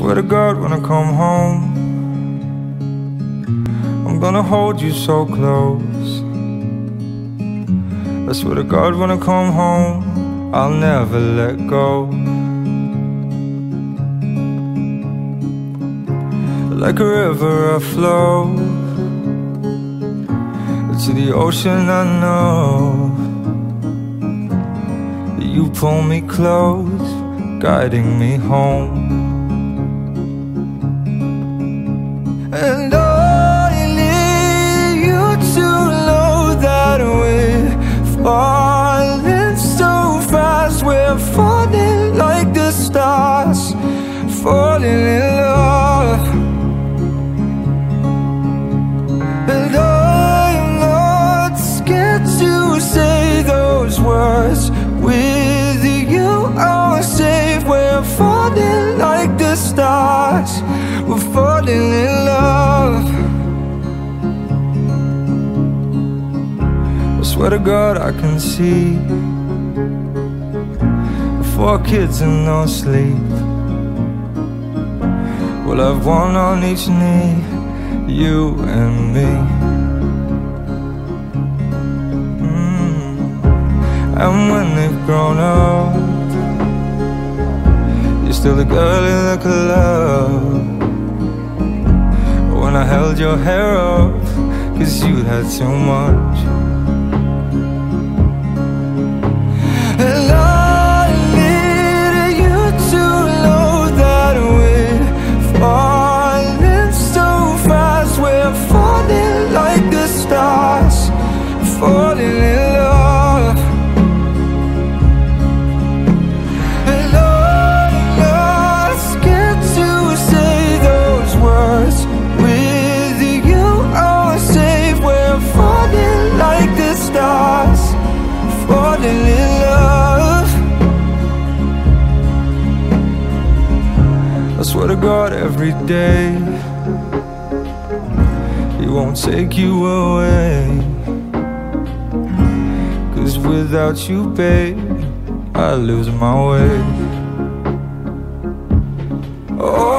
swear to God when I come home, I'm gonna hold you so close. I swear to God when I come home, I'll never let go. Like a river I flow to the ocean. I know that you pull me close, guiding me home. And I need you to know that we're falling so fast. We're falling like the stars, falling in love. And I'm not scared to say those words. With you I'm safe. We're falling like the stars, we're falling in love. I swear to God I can see 4 kids and no sleep. We'll have one on each knee, you and me. And when they've grown up, you're still the girl in the club. When I held your hair up, 'cause you had too much. And I need you to know that we're falling so fast. We're falling like the stars, falling in love. And I'm not scared to say those words. With you I'm safe. We're falling like the stars, falling in love. I swear to God every day He won't take you away. 'Cause without you, babe, I lose my way. Oh,